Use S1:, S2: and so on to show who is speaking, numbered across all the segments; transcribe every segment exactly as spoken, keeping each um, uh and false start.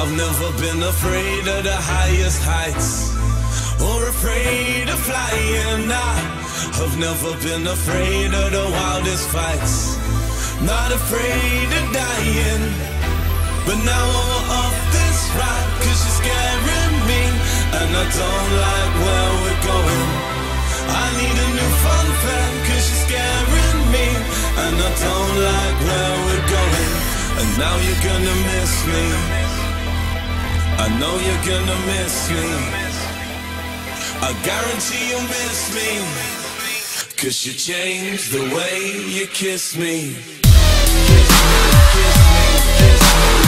S1: I've never been afraid of the highest heights, or afraid of flying. I've never been afraid of the wildest fights, not afraid of dying. But now I'm off this ride, cause you're scaring me, and I don't like where we're going. I need a new fun fact, cause you're scaring me, and I don't like where we're going. And now you're gonna miss me, I know you're gonna miss me, I guarantee you'll miss me, cause you changed the way you kiss me. Kiss me, kiss me, kiss me.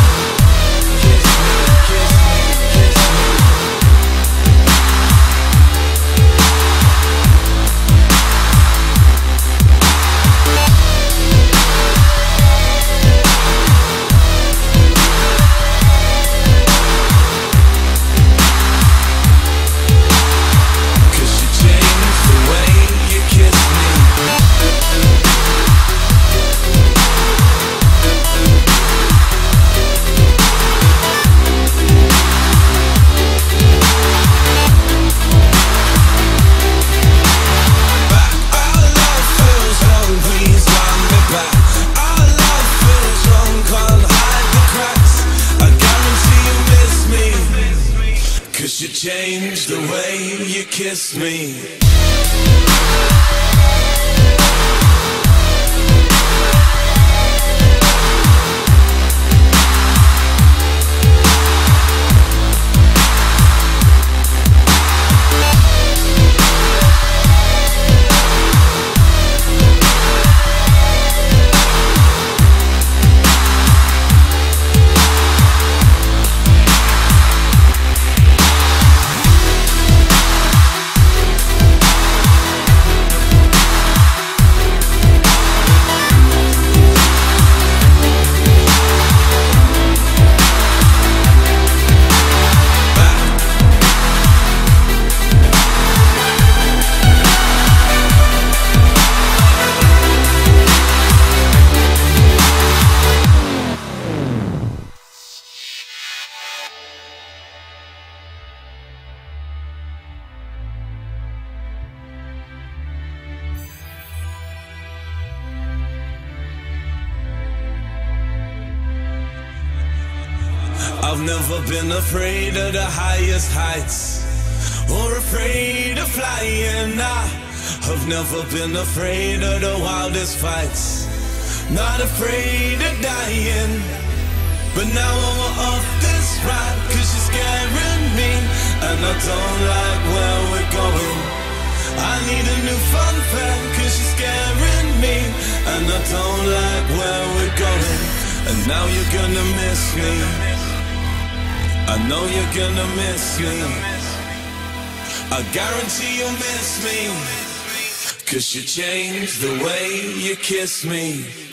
S1: You changed the way you kiss me. I've never been afraid of the highest heights, or afraid of flying. I've never been afraid of the wildest fights, not afraid of dying. But now I'm off this ride, cause you're scaring me, and I don't like where we're going. I need a new fun fact, cause you're scaring me, and I don't like where we're going. And now you're gonna miss me, I know you're gonna miss me, I guarantee you'll miss me, cause you changed the way you kiss me.